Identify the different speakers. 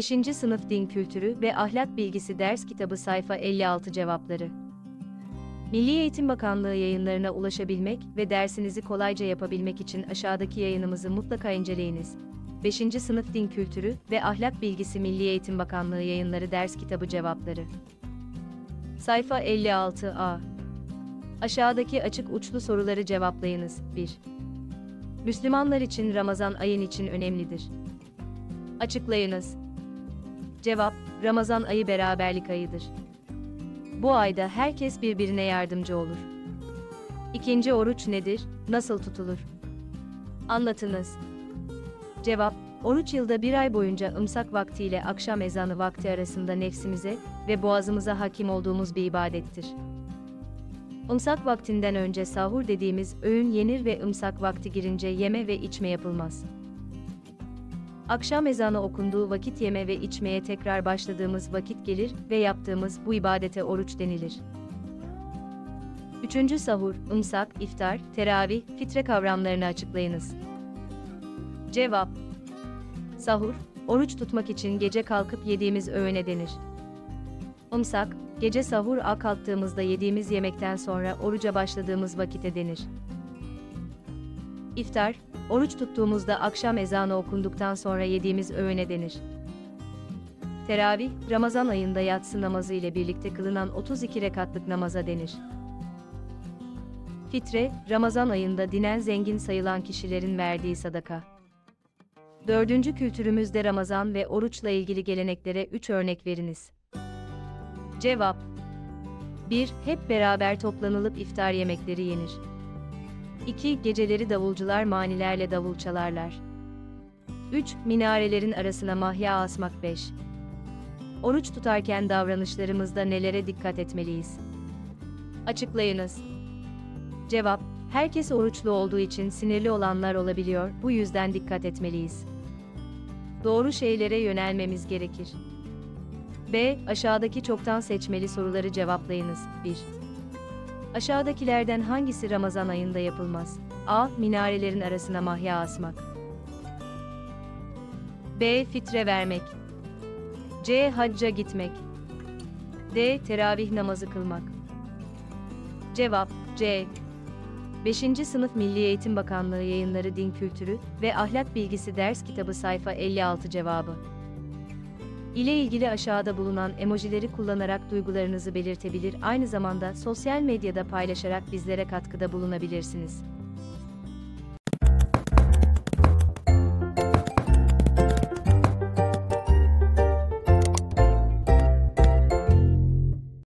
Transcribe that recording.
Speaker 1: 5. Sınıf Din Kültürü ve Ahlak Bilgisi Ders Kitabı sayfa 56 cevapları. Milli Eğitim Bakanlığı yayınlarına ulaşabilmek ve dersinizi kolayca yapabilmek için aşağıdaki yayınımızı mutlaka inceleyiniz. 5. Sınıf Din Kültürü ve Ahlak Bilgisi Milli Eğitim Bakanlığı Yayınları Ders Kitabı cevapları. Sayfa 56A. Aşağıdaki açık uçlu soruları cevaplayınız. 1. Müslümanlar için Ramazan ayın için önemlidir. Açıklayınız. Cevap: Ramazan ayı beraberlik ayıdır. Bu ayda herkes birbirine yardımcı olur. 2. Oruç nedir, nasıl tutulur? Anlatınız. Cevap: Oruç yılda bir ay boyunca imsak vakti ile akşam ezanı vakti arasında nefsimize ve boğazımıza hakim olduğumuz bir ibadettir. İmsak vaktinden önce sahur dediğimiz öğün yenir ve imsak vakti girince yeme ve içme yapılmaz. Akşam ezanı okunduğu vakit yeme ve içmeye tekrar başladığımız vakit gelir ve yaptığımız bu ibadete oruç denilir. 3. Sahur, imsak, iftar, teravih, fitre kavramlarını açıklayınız. Cevap: Sahur, oruç tutmak için gece kalkıp yediğimiz öğüne denir. İmsak, gece sahura kalktığımızda yediğimiz yemekten sonra oruca başladığımız vakite denir. İftar, oruç tuttuğumuzda akşam ezanı okunduktan sonra yediğimiz öğüne denir. Teravih, Ramazan ayında yatsı namazı ile birlikte kılınan 32 rekatlık namaza denir. Fitre, Ramazan ayında dinen zengin sayılan kişilerin verdiği sadaka. 4. Kültürümüzde Ramazan ve oruçla ilgili geleneklere 3 örnek veriniz. Cevap: 1. Hep beraber toplanılıp iftar yemekleri yenir. 2. Geceleri davulcular manilerle davul çalarlar. 3. Minarelerin arasına mahya asmak. 5. Oruç tutarken davranışlarımızda nelere dikkat etmeliyiz? Açıklayınız. Cevap: Herkes oruçlu olduğu için sinirli olanlar olabiliyor, bu yüzden dikkat etmeliyiz. Doğru şeylere yönelmemiz gerekir. B. Aşağıdaki çoktan seçmeli soruları cevaplayınız. 1. Aşağıdakilerden hangisi Ramazan ayında yapılmaz? A. Minarelerin arasına mahya asmak. B. Fitre vermek. C. Hacca gitmek. D. Teravih namazı kılmak. Cevap: C. 5. Sınıf Milli Eğitim Bakanlığı Yayınları Din Kültürü ve Ahlak Bilgisi Ders Kitabı sayfa 56 cevabı. İle ilgili aşağıda bulunan emojileri kullanarak duygularınızı belirtebilir, aynı zamanda sosyal medyada paylaşarak bizlere katkıda bulunabilirsiniz.